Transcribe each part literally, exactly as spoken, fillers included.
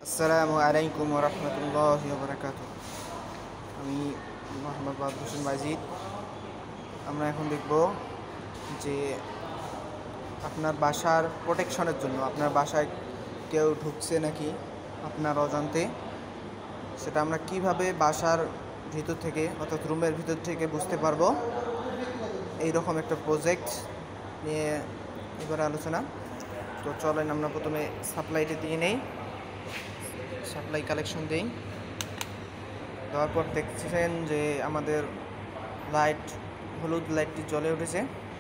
আসসালামু আলাইকুম ওয়া রাহমাতুল্লাহি ওয়া বারাকাতুহু। আমি মোহাম্মদ বাদল হোসেন বাজিদ। আমরা এখন দেখব যে আপনার বাসার প্রোটেকশনের জন্য আপনার বাসায় কেউ ঢুকছে নাকি আপনার অজান্তে, সেটা আমরা কিভাবে বাসার ভিতর থেকে অর্থাৎ রুমের ভিতর থেকে বুঝতে পারবো, এই রকম একটা প্রজেক্ট নিয়ে এবারে আলোচনা। তো চলেন আমরা প্রথমে সাপ্লাইটি দিয়ে নেই, সাপ্লাই কালেকশন দিই। দেওয়ার পর দেখছেন যে আমাদের লাইট হলুদ লাইটটি জ্বলে উঠেছে।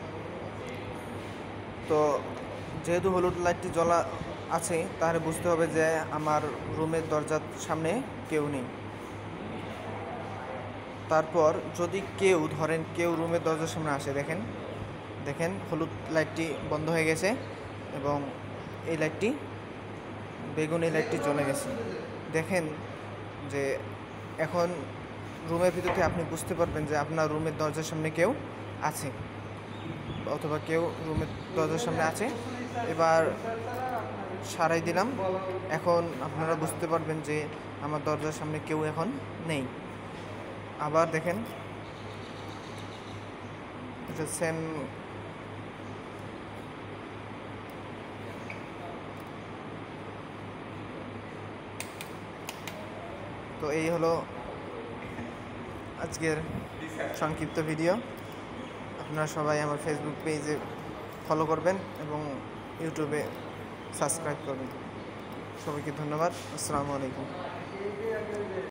তো যেহেতু হলুদ লাইটটি জ্বলা আছে তাহলে বুঝতে হবে যে আমার রুমের দরজার সামনে কেউ নেই। তারপর যদি কেউ ধরেন কেউ রুমের দরজার সামনে আসে, দেখেন দেখেন হলুদ লাইটটি বন্ধ হয়ে গেছে এবং এই লাইটটি বেগুনি লাইটটি জ্বলে গেছে। দেখেন যে এখন রুমের ভিতর থেকে আপনি বুঝতে পারবেন যে আপনার রুমের দরজার সামনে কেউ আছে অথবা কেউ রুমের দরজার সামনে আছে। এবার সারাই দিলাম, এখন আপনারা বুঝতে পারবেন যে আমার দরজার সামনে কেউ এখন নেই। আবার দেখেন এটা সেম তো এই হলো আজকের সংক্ষিপ্ত ভিডিও। আপনারা সবাই আমার ফেসবুক পেজে ফলো করবেন এবং ইউটিউবে সাবস্ক্রাইব করবেন। সবাইকে ধন্যবাদ। আসসালামু আলাইকুম।